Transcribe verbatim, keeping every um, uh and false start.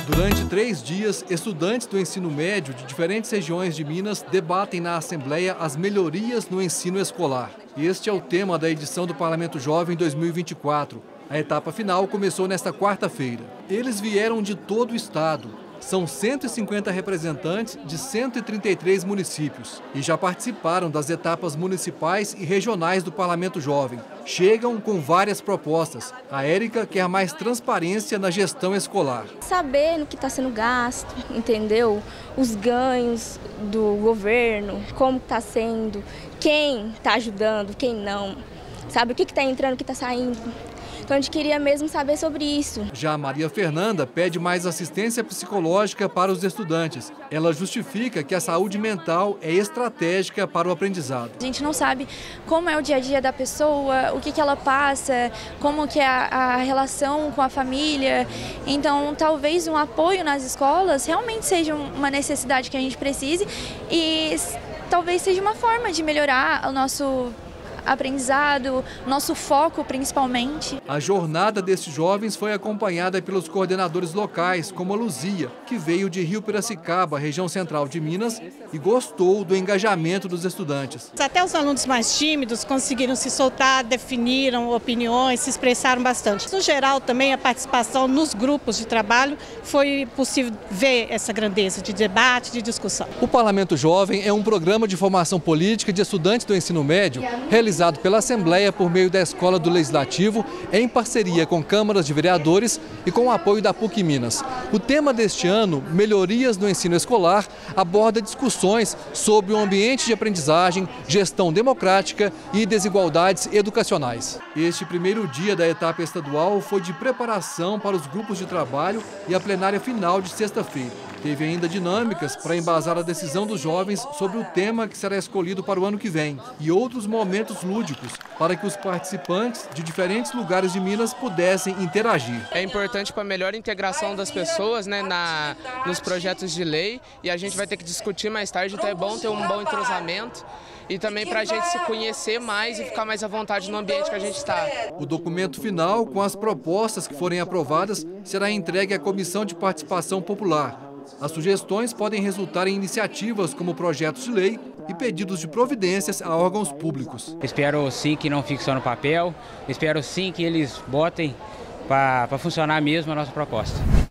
Durante três dias, estudantes do ensino médio de diferentes regiões de Minas debatem na Assembleia as melhorias no ensino escolar. Este é o tema da edição do Parlamento Jovem dois mil e vinte e quatro. A etapa final começou nesta quarta-feira. Eles vieram de todo o estado. São cento e cinquenta representantes de cento e trinta e três municípios e já participaram das etapas municipais e regionais do Parlamento Jovem. Chegam com várias propostas. A Érica quer mais transparência na gestão escolar. Saber no que está sendo gasto, entendeu? Os ganhos do governo, como está sendo, quem está ajudando, quem não. Sabe o que está entrando, o que está saindo. Então a gente queria mesmo saber sobre isso. Já a Maria Fernanda pede mais assistência psicológica para os estudantes. Ela justifica que a saúde mental é estratégica para o aprendizado. A gente não sabe como é o dia a dia da pessoa, o que, que ela passa, como que é a, a relação com a família. Então talvez um apoio nas escolas realmente seja uma necessidade que a gente precise e talvez seja uma forma de melhorar o nosso aprendizado, nosso foco principalmente. A jornada destes jovens foi acompanhada pelos coordenadores locais, como a Luzia, que veio de Rio Piracicaba, região central de Minas, e gostou do engajamento dos estudantes. Até os alunos mais tímidos conseguiram se soltar, definiram opiniões, se expressaram bastante. No geral, também a participação nos grupos de trabalho foi possível ver essa grandeza de debate, de discussão. O Parlamento Jovem é um programa de formação política de estudantes do ensino médio realizado realizado pela Assembleia por meio da Escola do Legislativo, em parceria com câmaras de vereadores e com o apoio da PUC Minas. O tema deste ano, Melhorias no Ensino Escolar, aborda discussões sobre o ambiente de aprendizagem, gestão democrática e desigualdades educacionais. Este primeiro dia da etapa estadual foi de preparação para os grupos de trabalho e a plenária final de sexta-feira. Teve ainda dinâmicas para embasar a decisão dos jovens sobre o tema que será escolhido para o ano que vem e outros momentos lúdicos para que os participantes de diferentes lugares de Minas pudessem interagir. É importante para a melhor integração das pessoas, né, na, nos projetos de lei, e a gente vai ter que discutir mais tarde, então é bom ter um bom entrosamento e também para a gente se conhecer mais e ficar mais à vontade no ambiente que a gente está. O documento final, com as propostas que forem aprovadas, será entregue à Comissão de Participação Popular. As sugestões podem resultar em iniciativas como projetos de lei e pedidos de providências a órgãos públicos. Espero sim que não fique só no papel, espero sim que eles botem para funcionar mesmo a nossa proposta.